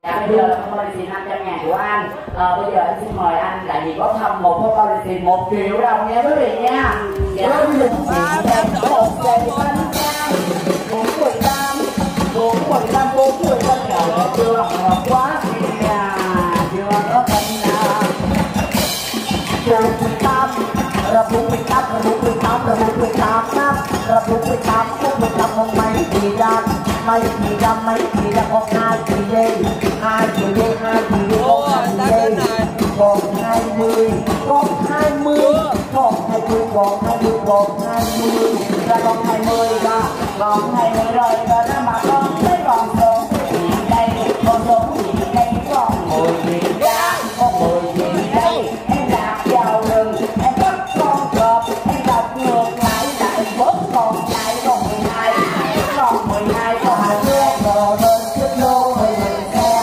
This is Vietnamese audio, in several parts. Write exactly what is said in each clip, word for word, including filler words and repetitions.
Dạ, bây giờ là phong policy năm trăm ngàn của anh. À, bây giờ anh xin mời anh đại diện bốc thăm một phong policy một triệu đồng nha quý vị nha. Dạ, bây giờ một cây bánh cam bốn mười lăm bốn mười lăm bốn mười lăm giờ chưa hợp quá nhà chưa có tình nào bốn mươi tám là bốn mươi tám là bốn mươi tám là bốn mươi tám năm là bốn mươi tám bốn mươi tám không mấy thì ra mấy thì ra mấy thì ra con hai thì đi hai thì đi hai thì đi con hai thì đi còn hai mươi con hai mươi còn hai mươi còn hai mươi còn hai mươi ra con hai mươi ra còn hai mươi rồi rồi đó mà con thấy còn số gì đây con số gì đây còn mười gì ra con mười gì đây em đạp vào rừng em bắt con cọp em đạp ngược lại lại bớt còn lại còn mười hai còn mười hai còn hai mươi rồi lên chiếc lô mười xe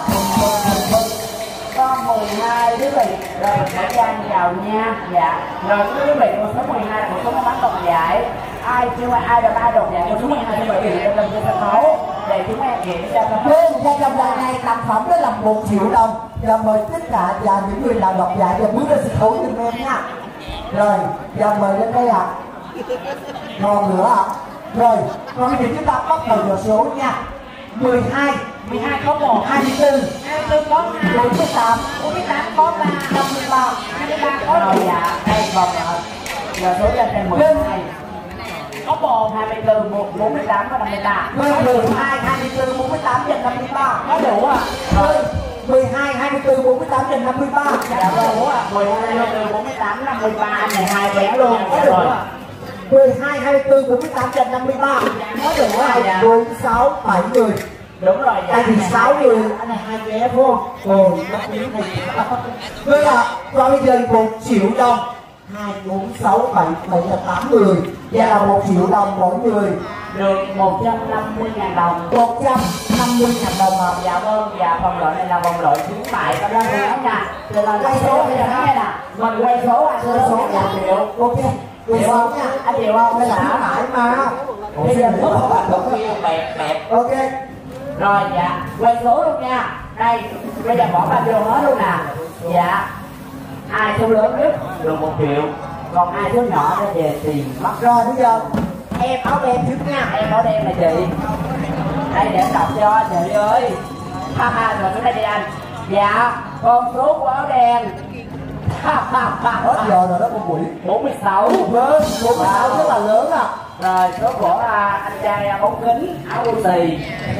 con mười hai quý vị rồi mình sẽ trang vào nha. Dạ rồi quý vị con số mười hai con số nó bắn đồng giải ai chưa ai được ai đồng giải con số mười hai thì mời quý vị lên trên sân khấu để chúng em kiểm tra cho trong trong lần này tác phẩm đó là một triệu đồng và mời tất cả và những người nào đọc giải và bước lên sân khấu giùm em nha. Rồi và mời lên đây ạ. Còn nữa ạ. Rồi còn bây giờ chúng ta bắt đầu vào số nha. Mười hai mười hai có một hai mươi tư hai mươi tư có hai bốn mươi tám bốn mươi tám có ba năm mươi ba hai mươi ba có rồi. Dạ đây còn giờ số lên trên mười hai có một hai mươi tư một bốn mươi tám có năm mươi ba mười hai hai mươi tư bốn mươi tám trên năm mươi ba có đủ à. Rồi mười hai hai mươi tư bốn mươi tám trên năm mươi ba dạ đủ à. mười hai từ bốn mươi tám năm mươi ba anh này hai bé luôn có đủ à. mười hai hai mươi tư bốn mươi tám trên năm mươi ba có đủ à. Bốn sáu bảy người đúng rồi. Tại vì sáu người anh này hai vé vô ồ bây giờ còn bây giờ một triệu đồng hai bốn sáu bảy bảy là tám người và là một triệu đồng mỗi người được một trăm năm mươi ngàn đồng một trăm năm mươi ngàn đồng à. Dạ vâng. Dạ vòng loại này là vòng loại khuyến mại các bác nhớ nha. Rồi là quay số bây giờ nói nghe nè mình quay số anh quay số một triệu ok quay số nha anh chịu không đây là khuyến mãi mà bây giờ nước không bạn được kia bẹp bẹp ok rồi. Dạ quay số luôn nha. Đây bây giờ bỏ ba triệu hết luôn nè. Dạ ai số lớn nhất được một triệu còn ai số nhỏ nó về tiền mất. rồi bây giờ em áo đen trước nha. Em áo đen là chị đây để em đọc cho chị ơi. Ha ha rồi xuống đây đi anh. Dạ con số của áo đen hết giờ rồi đó con quỷ bốn mươi sáu lớn bốn mươi sáu rất là lớn à. rồi số của à, anh trai à, bóng kính áo quần xì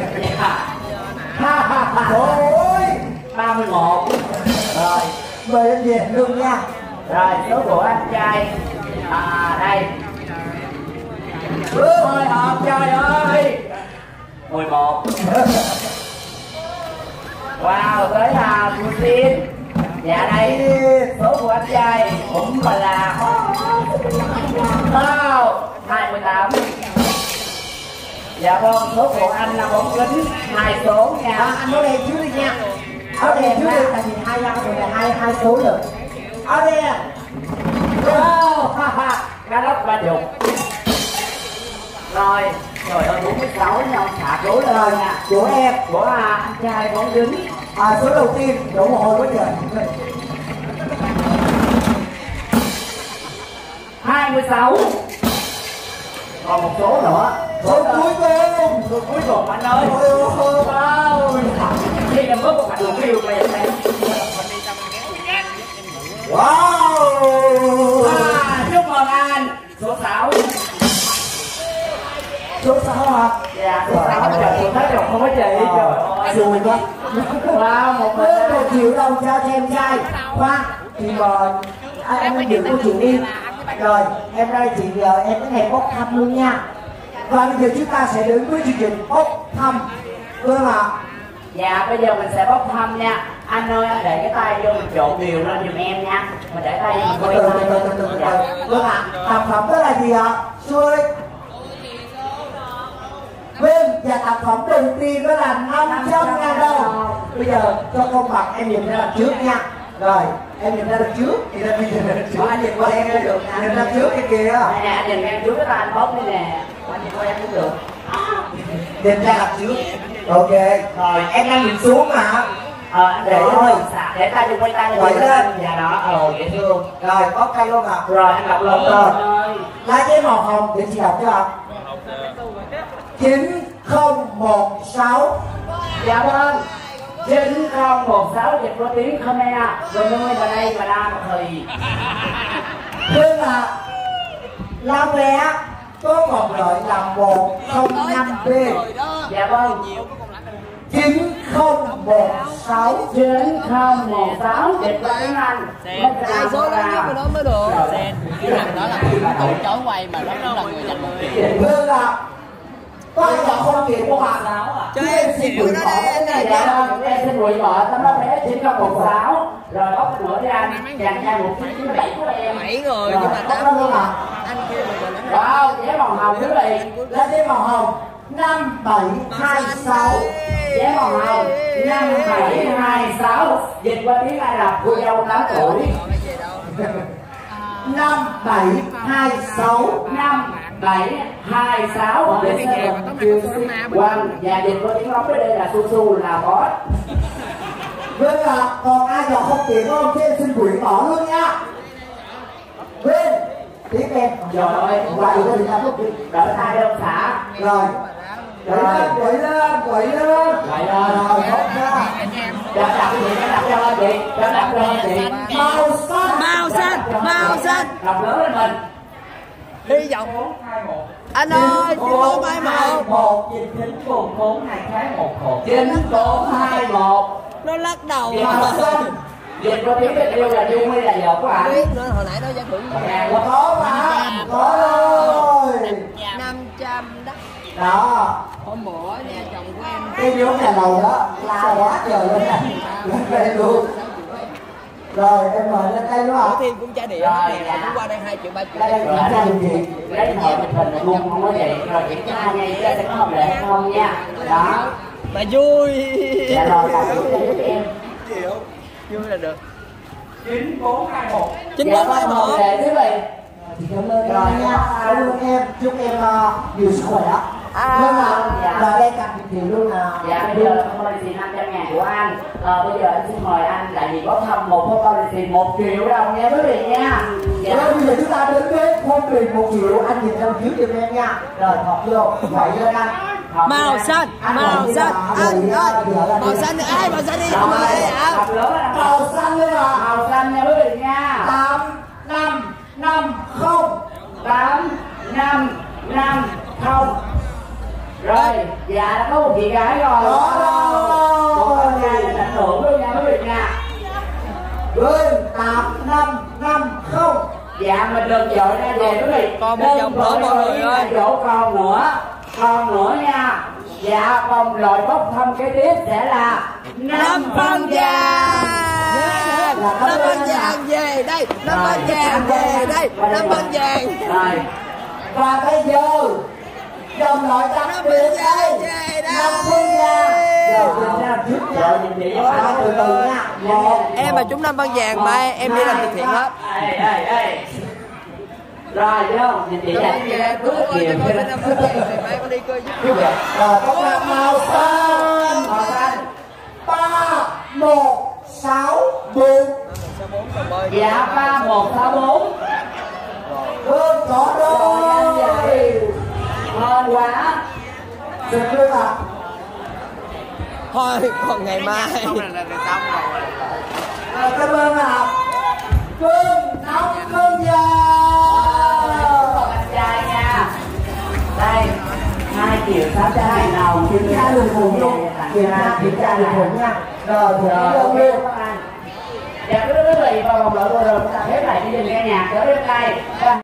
ôi ba mươi mốt rồi mời anh về luôn nha. rồi số của anh trai à đây ôi hộp trời ơi mười một wow tới là cô xin. Dạ đây số của anh trai cũng gọi là hai mươi tám. Dạ vâng số của anh là bóng kính hai số nha. À, anh áo đen trước đi nha. Áo đen trước đi tại vì hai năm rồi là hai hai số rồi. Áo đen wow cá lóc ba chục rồi. Trời ơi bốn mươi sáu nhau xả số lên rồi nha. Của em của à, anh trai bóng kính à, số đầu tiên đủ một hồi quá trời hai mươi sáu còn một số nữa. số cuối cùng số cuối cùng anh ơi. Wow đi em bớt một bạn đường kêu mày này. wow À, chúc mừng anh số sáu. số sáu hả? Dạ số sáu trời tôi thấy rồi không có chị. Trời ơi rồi quá wow một mình một triệu đồng cho em trai khoan thì rồi anh em giữ câu chuyện đi. Rồi em đây chị giờ em cái này bốc thăm luôn nha. Và bây giờ chúng ta sẽ đến với chương trình bốc thăm cơ mà. Dạ bây giờ mình sẽ bốc thăm nha. Anh ơi anh để cái tay vô mình trộn đều lên giùm em nha. Mình để tay mình quay từ từ từ từ từ vâng ạ. Sản phẩm đó là gì ạ? Xuôi vâng và sản phẩm đầu tiên đó là năm trăm ngàn đồng. Bây giờ cho công bằng em nhìn ra đằng trước nha. Rồi em nhìn ra đằng trước thì ra nhìn ra đằng trước. Anh nhìn qua em cũng được. Nhìn ra trước cái kia. Đây nè anh nhìn em trước cái tay anh bốc đi nè. Anh nhìn qua em cũng được. Nhìn ra đằng trước. Ok rồi em đang nhìn xuống mà. Ờ anh để thôi để tay chung quay tay quay lên. Dạ đó ờ dễ thương. Rồi có cây luôn à. Rồi anh đọc lớn rồi ơi. lá giấy màu hồng để chị đọc cho ạ. Chín không một sáu. Dạ vâng. Chín không một sáu dịch có tiếng Khmer rồi nuôi vào đây và đa một thời. Tức là lá vé có một loại là một không năm B. Dạ vâng. Chín không một sáu. Chín không một sáu dịch qua tiếng Anh. Sai số đó cái đó mới được. Cái thằng đó là tụi chối quay mà nó là người giành người. Tức là có là không kịp của bạn. Cho em xin chịu gửi nó bỏ đi. cái này Dạ ra. vâng, em xin gửi bỏ tấm đó bé chín không một sáu. Rồi có cái nữa đi anh. Dành ra một chín chín bảy của em. Bảy người nhưng mà Có tám đó luôn à. anh kia mà nó Wow, vé màu hồng quý vị. Lá giấy màu hồng năm bảy hai sáu. Vé màu hồng năm bảy hai sáu dịch qua tiếng Ai Cập cô dâu tám tuổi. Năm bảy hai sáu. Năm bảy hai sáu để sẽ được kêu Quang và dịch qua tiếng Lóng ở đây là su su là boss. Vâng ạ, còn ai còn không kịp không thì em xin gửi bỏ luôn nha. Vâng, tiếp em. Rồi ơi, quay lên ra lúc đi. đỡ hai đơn xã. Rồi. Quẩy lên, quẩy lên, quẩy lên. Quẩy lên. Rồi, tốt ra. Đặt đặt cái gì, đặt cho chị, đặt đặt cho chị. Màu xanh. Màu xanh, màu xanh. Đọc lớn lên mình. Hy vọng anh ơi, chín bốn hai một. Một. Chín bốn bốn hai tháng một hộp. Chín bốn hai một. Nó lắc đầu Màu xanh. Dịch có tiếng biết yêu là vui hay là giọt của anh? biết nữa, hồi nãy nó giá thưởng Có mà. Có rồi. năm trăm đó. Đó. Hôm bữa nhà chồng của em Cái nhóm nhà lầu đó la quá trời luôn nha. Lên đây luôn. Rồi em mời lên đây đúng Bữa không? Thiên cũng trả điện này là cũng qua đây hai triệu ba triệu. Đây đây kiểm tra điều gì? Lấy hồi mình hình là ngung không có vậy. Rồi kiểm tra ngay ra sẽ có hợp lệ không nha. Đó. Mà vui. Dạ rồi đọc cho em. Vui là được. Chín bốn hai một. Chín bốn hai một. Để quý vị. Chị cảm ơn em nha. Cảm ơn em. Chúc em uh, nhiều sức khỏe. À, nhưng mà dạ. là đây cặp một triệu luôn à. Dạ bây giờ không policy năm trăm ngàn của anh. À, bây giờ anh xin mời anh đại diện bốc thăm một phone policy một triệu đồng nha quý vị nha. Dạ. Rồi bây giờ chúng ta đến với phong bì một triệu. Anh nhìn trong chiếu giùm em nha. Rồi thọt vô. Vậy lên anh. Màu xanh, màu xanh, anh ơi, màu xanh đi, ai màu xanh đi, không ơi, áo. Màu xanh lên à. Màu xanh nha quý vị nha. Tám năm năm không. Tám năm năm không. Rồi, dạ đã có một chị gái rồi. Đó rồi. Một con trai là tận hưởng luôn nha quý vị nha. Lên tám năm năm không. Dạ mình đừng dội ra về quý vị. Còn một vòng nữa mọi người ơi. Dỗ con nữa. Con nữa nha. Dạ vòng loại bốc thăm kế tiếp sẽ là Năm phân vàng. Năm phân vàng về đây, năm phân vàng về đây, năm phân vàng. Rồi. Và bây giờ dòng loại đặc biệt đây năm phân vàng. Rồi nhìn chị Đó, từ từ nha. Một. Em mà trúng năm phân vàng ba em đi làm từ thiện hết. Ê ê ê. Rồi thấy không? Nhìn chị dạy chị đã cướp nhiều cho nên Mai con đi coi giúp. Rồi có là màu xanh. màu xanh. Ba một sáu bốn. Dạ ba một sáu bốn. Vâng có rồi. Ngon quá. Xin lỗi ạ. Thôi còn ngày mai. Rồi cảm ơn ạ. Vâng năm phân vàng. Anh trai nha. Đây hai triệu sáu trăm hai đồng. Kiểm tra đường hùng luôn. Kiểm tra kiểm tra đường hùng nha. Rồi thì Rồi luôn. Dạ quý vị và vòng loại vừa rồi chúng ta khép lại chương trình nghe nhạc trở đến đây.